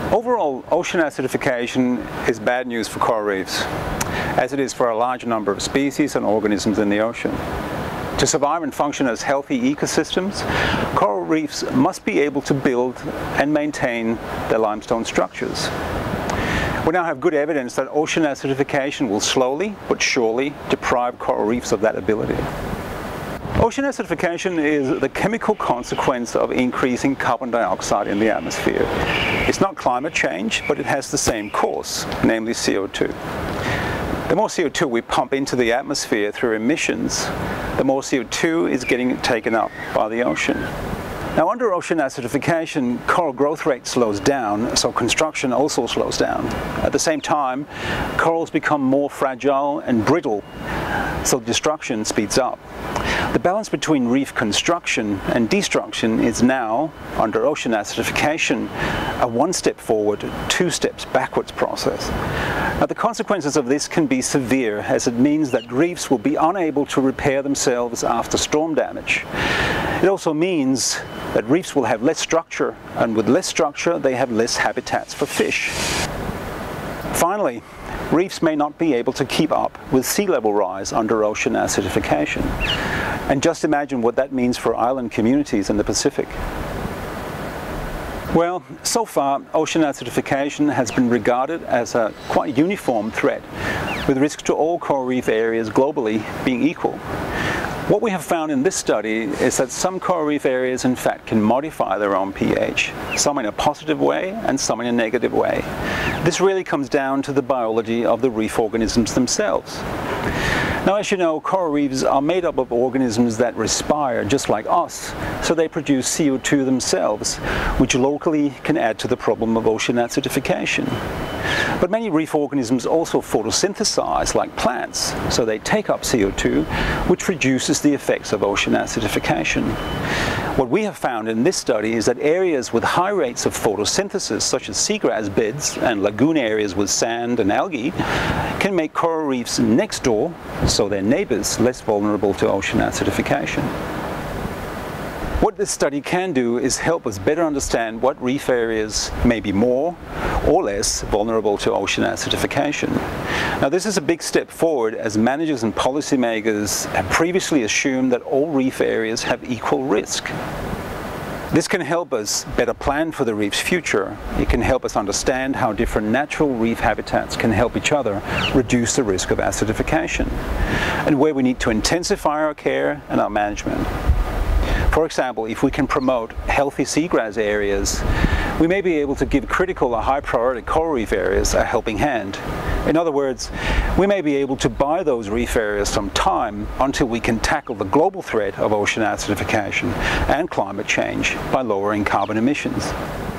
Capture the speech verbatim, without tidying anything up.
Overall, ocean acidification is bad news for coral reefs, as it is for a large number of species and organisms in the ocean. To survive and function as healthy ecosystems, coral reefs must be able to build and maintain their limestone structures. We now have good evidence that ocean acidification will slowly but surely deprive coral reefs of that ability. Ocean acidification is the chemical consequence of increasing carbon dioxide in the atmosphere. It's not climate change, but it has the same course, namely C O two. The more C O two we pump into the atmosphere through emissions, the more C O two is getting taken up by the ocean. Now, under ocean acidification, coral growth rate slows down, so construction also slows down. At the same time, corals become more fragile and brittle, so destruction speeds up. The balance between reef construction and destruction is now, under ocean acidification, a one step forward, two steps backwards process. Now, the consequences of this can be severe, as it means that reefs will be unable to repair themselves after storm damage. It also means that reefs will have less structure, and with less structure they have less habitats for fish. Finally, reefs may not be able to keep up with sea level rise under ocean acidification. And just imagine what that means for island communities in the Pacific. Well, so far, ocean acidification has been regarded as a quite uniform threat, with risks to all coral reef areas globally being equal. What we have found in this study is that some coral reef areas in fact can modify their own pH, some in a positive way and some in a negative way. This really comes down to the biology of the reef organisms themselves. Now, as you know, coral reefs are made up of organisms that respire just like us, so they produce C O two themselves, which locally can add to the problem of ocean acidification. But many reef organisms also photosynthesize like plants, so they take up C O two, which reduces the effects of ocean acidification. What we have found in this study is that areas with high rates of photosynthesis, such as seagrass beds and lagoon areas with sand and algae, can make coral reefs next door, so their neighbors, less vulnerable to ocean acidification. What this study can do is help us better understand what reef areas may be more or less vulnerable to ocean acidification. Now, this is a big step forward, as managers and policymakers have previously assumed that all reef areas have equal risk. This can help us better plan for the reef's future. It can help us understand how different natural reef habitats can help each other reduce the risk of acidification, and where we need to intensify our care and our management. For example, if we can promote healthy seagrass areas, we may be able to give critical or high priority coral reef areas a helping hand. In other words, we may be able to buy those reef areas some time until we can tackle the global threat of ocean acidification and climate change by lowering carbon emissions.